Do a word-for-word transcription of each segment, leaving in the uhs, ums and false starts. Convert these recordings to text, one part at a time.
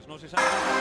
No se sabe.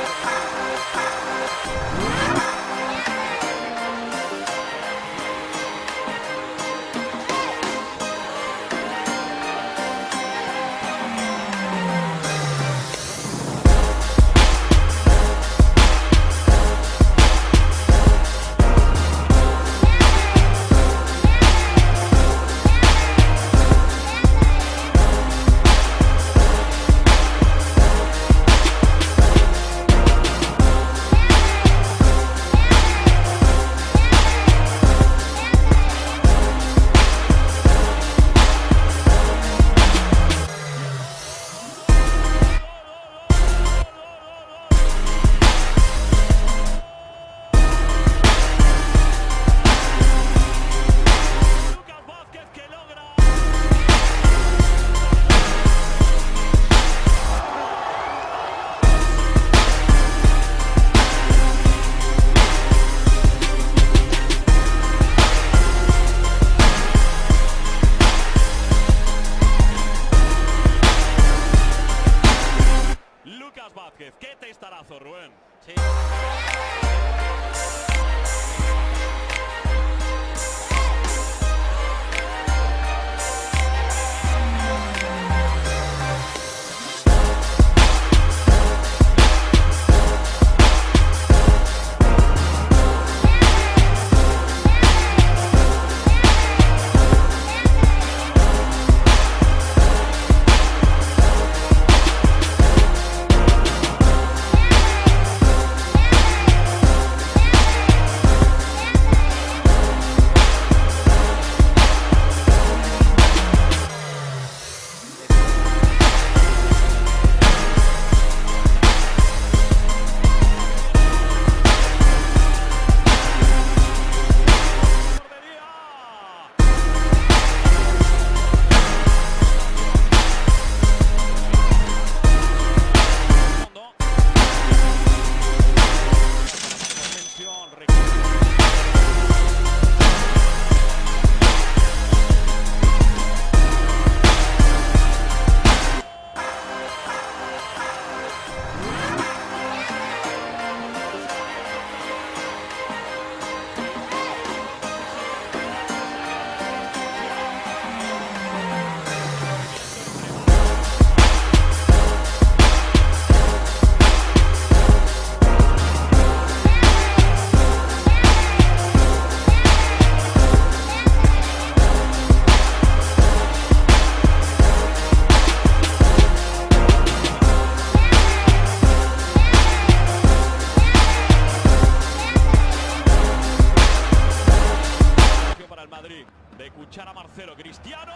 Lucas Vázquez, qué testarazo, Rubén. Sí. De Cuchara Marcelo, Cristiano.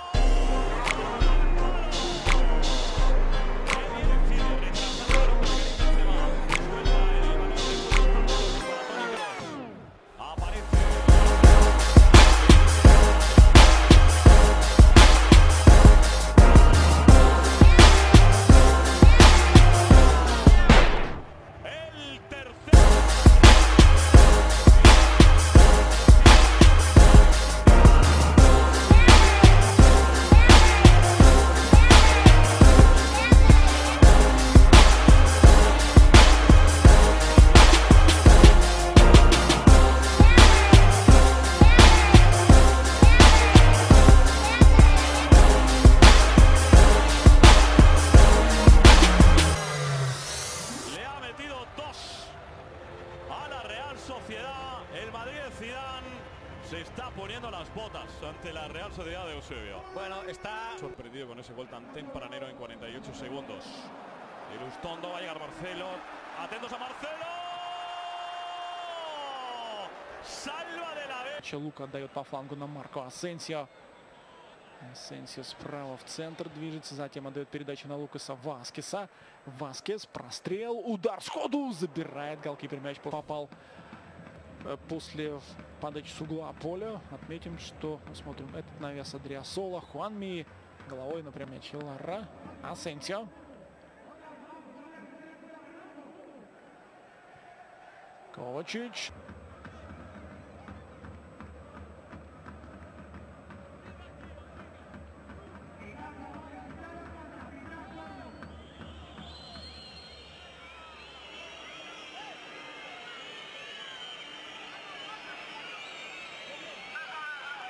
El Madrid de Zidane se está poniendo las botas ante la Real Sociedad de Eusebio. Bueno, está sorprendido con ese gol tan tempranero en cuarenta y ocho segundos. Ilustondo, va a llegar Marcelo. Atentos a Marcelo. Salva de la vez. Лука отдает по флангу на Марко Асенсио. Асенсио справа в центр движется, затем отдает передачу на Лукаса Васкеса. Васкес, прострел, удар сходу, забирает голкипер, мяч попал после подачи с угла поля. Отметим, что смотрим этот навес Адриасола, Хуанми, головой напрямую мяч Лара, Асенсио. Ковачич.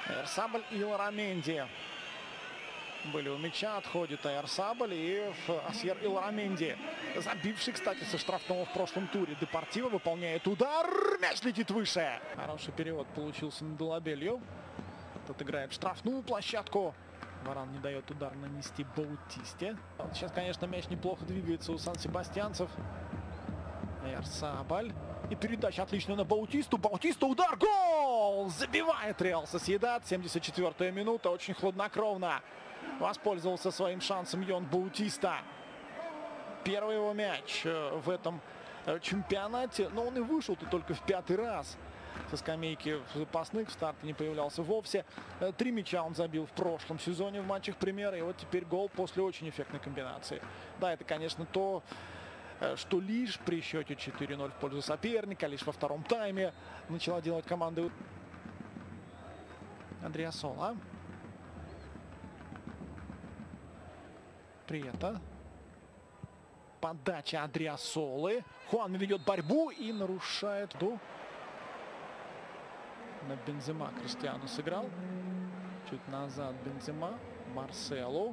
Айрсабль и Илараменди были у мяча, отходит Айрсабль и Асьер Илараменди, забивший, кстати, со штрафного в прошлом туре. Депортиво выполняет удар, мяч летит выше. Хороший перевод получился на Делабелью. Тот играет в штрафную площадку. Варан не дает удар нанести Баутисте. Сейчас, конечно, мяч неплохо двигается у сан-себастьянцев. Айрсабль. И передача отличная на Баутисту. Баутиста, удар, гол! Забивает Реал Сосьедад. семьдесят четвёртая минута, очень хладнокровно воспользовался своим шансом Йон Баутиста. Первый его мяч в этом чемпионате. Но он и вышел-то только в пятый раз. Со скамейки запасных в старте не появлялся вовсе. Три мяча он забил в прошлом сезоне в матчах премьера. И вот теперь гол после очень эффектной комбинации. Да, это, конечно, то, что лишь при счете четыре ноль в пользу соперника, лишь во втором тайме начала делать команда Андреасола. Приета. Подача Андреасолы. Хуан ведет борьбу и нарушает ду. На Бензема Криштиану сыграл. Чуть назад Бензема. Марселу.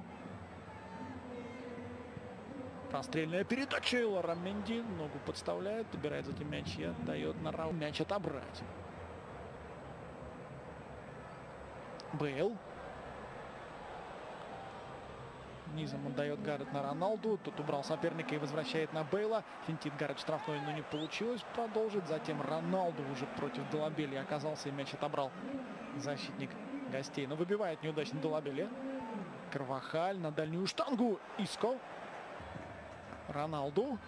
Прострельная передача. Илараменди ногу подставляет. Добирает затем мяч и отдает на Рау. Мяч отобрать. Бейл. Низом отдает Гаррет на Роналду. Тут убрал соперника и возвращает на Бейла. Финтит Гаррет штрафной, но не получилось продолжить. Затем Роналду уже против Делабелли оказался и мяч отобрал защитник гостей. Но выбивает неудачно Делабелли. Карвахаль на дальнюю штангу. Иско. Роналду.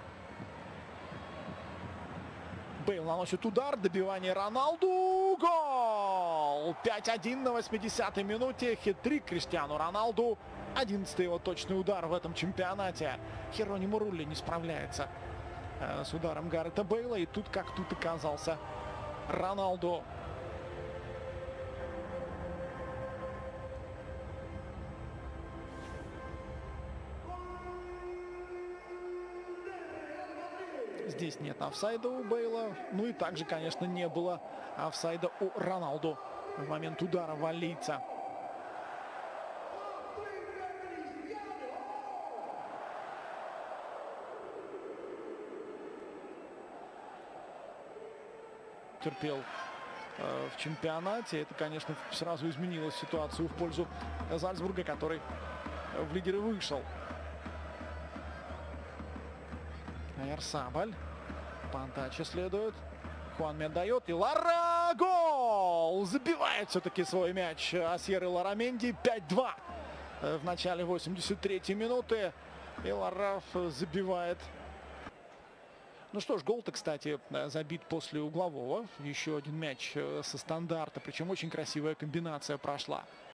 Бейл наносит удар. Добивание Роналду. Гол! пять один на восьмидесятой минуте. Хет-трик Криштиану Роналду. одиннадцатый его точный удар в этом чемпионате. Херонимо Рулли не справляется э, с ударом Гаррета Бейла. И тут как тут оказался Роналду. Здесь нет офсайда у Бейла. Ну и также, конечно, не было офсайда у Роналду в момент удара валлийца. Терпел э, в чемпионате. Это, конечно, сразу изменило ситуацию в пользу Зальцбурга, который в лидеры вышел. Айрсабль. Подача следует. Хуан отдает. И Лара! Гол! Забивает все-таки свой мяч Асьер Илараменди. пять два в начале восемьдесят третьей минуты. И Лараф забивает. Ну что ж, гол-то, кстати, забит после углового. Еще один мяч со стандарта. Причем очень красивая комбинация прошла.